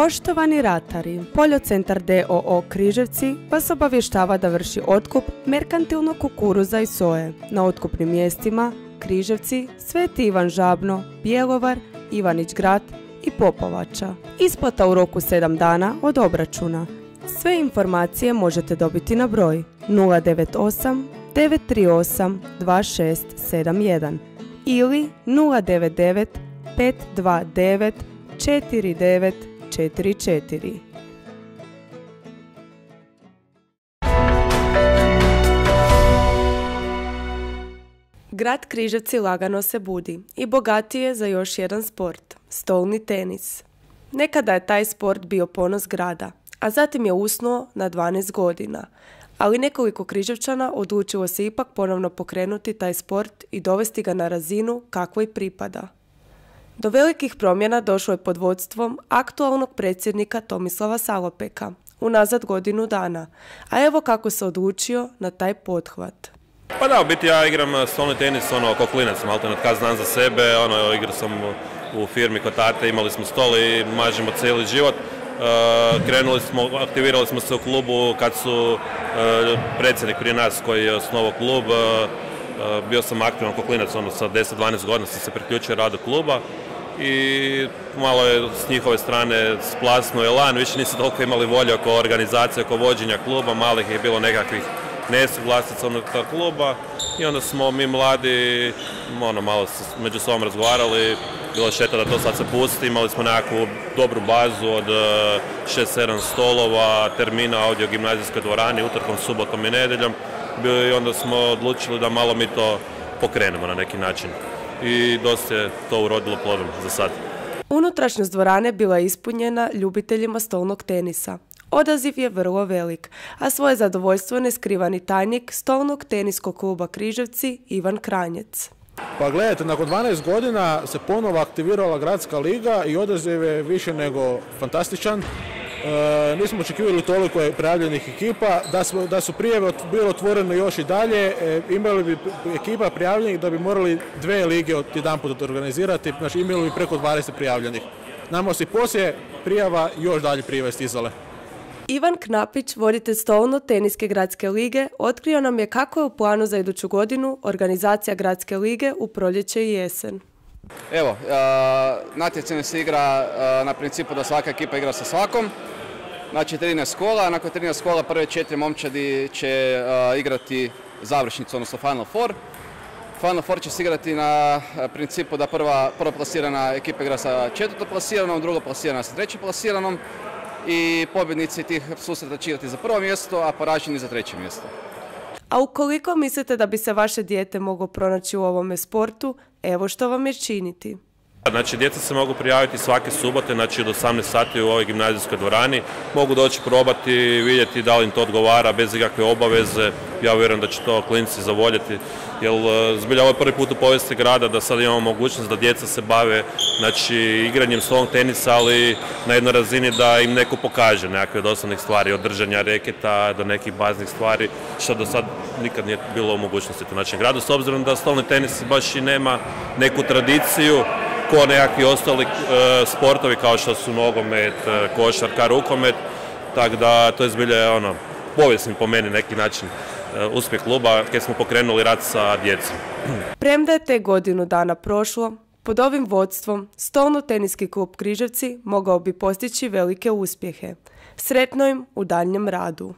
Poštovani ratari, Poljocentar d.o.o. Križevci vas obavještava da vrši otkup merkantilnog kukuruza i soje na otkupnim mjestima Križevci, Sveti Ivan Žabno, Bjelovar, Ivanić Grad i Popovača. Isplata u roku 7 dana od obračuna. Sve informacije možete dobiti na broj 098 938 2671 ili 099 529 4944. Grad Križevci lagano se budi i bogatiji je za još jedan sport, stolni tenis. Nekada je taj sport bio ponos grada, a zatim je usnuo na 12 godina. Ali nekoliko Križevčana odlučilo se ipak ponovno pokrenuti taj sport i dovesti ga na razinu kakvoj i pripada. Do velikih promjena došlo je pod vodstvom aktualnog predsjednika Tomislava Salopeka, unazad godinu dana, a evo kako se odlučio na taj pothvat. Pa da, u biti ja igram stolni tenis kao klinac, malo kad znam za sebe, igrao sam u firmi kod tate, imali smo stol i mažemo cijeli život. Aktivirali smo se u klubu kad su predsjednik prije nas koji je osnovao klub, bio sam aktivan kao klinac, sa 10-12 godina sam se priključio radu kluba i malo je s njihove strane splasnuo elan, više nisu toliko imali volje oko organizacije, oko vođenja kluba, malih je bilo nekakvih nesuglasica unutar kluba i onda smo mi mladi malo među sobom razgovarali, bilo je šteta da to sad se pusti, imali smo nekakvu dobru bazu od 6-7 stolova, termina ovdje u gimnazijskoj dvorani, utorkom, subotom i nedjeljom i onda smo odlučili da malo mi to pokrenemo na neki način i dosta je to urodilo plodom za sad. Unutrašnjost dvorane bila je ispunjena ljubiteljima stolnog tenisa. Odaziv je vrlo velik, a svoje zadovoljstvo ne skriva ni tajnik stolnog teniskog kluba Križevci Ivan Kranjec. Pa gledajte, nakon 12 godina se ponovo aktivirala gradska liga i odaziv je više nego fantastičan. Nismo očekivali toliko prijavljenih ekipa, da su prijave bilo otvoreno još i dalje, imali bi ekipa prijavljenih da bi morali 2 lige jedanput organizirati, znači imali bi preko 20 prijavljenih. Nama se poslije prijava još dalje prijave stizale. Ivan Knapić, voditelj stolno-teniske gradske lige, otkrio nam je kako je u planu za iduću godinu organizacija gradske lige u proljeće i jesen. Evo, natjecanje se igra na principu da svaka ekipa igra sa svakom. Znači 13 kola, nakon 13 kola prve 4 momčadi će igrati završnicu, odnosno Final Four. Final Four će se igrati na principu da prva plasirana ekipa igra sa četvrto plasiranom, drugo plasirana sa trećim plasiranom i pobjednici tih susreta će igrati za prvo mjesto, a poraženi za treće mjesto. A ukoliko mislite da bi se vaše dijete moglo pronaći u ovome sportu, evo što vam je činiti. Znači, djeca se mogu prijaviti svake subote, znači od 18 sati u ovoj gimnazijskoj dvorani. Mogu doći probati, vidjeti da li im to odgovara bez ikakve obaveze. Ja vjerujem da će to klinci zavoljeti, jer zbilja ovo je prvi put u povijesti grada da sad imamo mogućnost da djeca se bave igranjem stolnog tenisa, ali na jednoj razini da im neko pokaže nekakve od osnovnih stvari, od držanja reketa do nekih baznih stvari, što do sad nikad nije bilo u mogućnosti u našem gradu, s obzirom da stolni tenis baš i nema neku tradiciju ko nekakvi ostali sportovi kao što su nogomet, košarka, rukomet, tako da to je zbilja povijesni po meni neki način uspjeh kluba kad smo pokrenuli rad sa djecom. Premda je te godinu dana prošlo, pod ovim vodstvom stolno-teniski klub Križevci mogao bi postići velike uspjehe. Sretno im u daljnjem radu.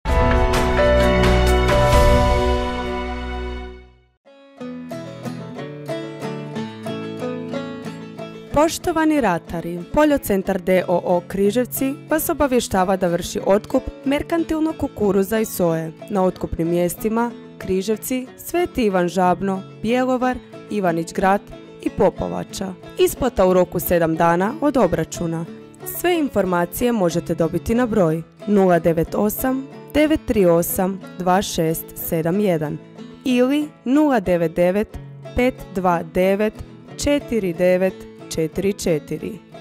Poštovani ratari, Poljocentar d.o.o. Križevci vas obavještava da vrši otkup merkantilnog kukuruza i soje na otkupnim mjestima Križevci, Sveti Ivan Žabno, Bjelovar, Ivanić Grad i Popovača. Isplata u roku 7 dana od obračuna. Sve informacije možete dobiti na broj 098 938 2671 ili 099 529 4944.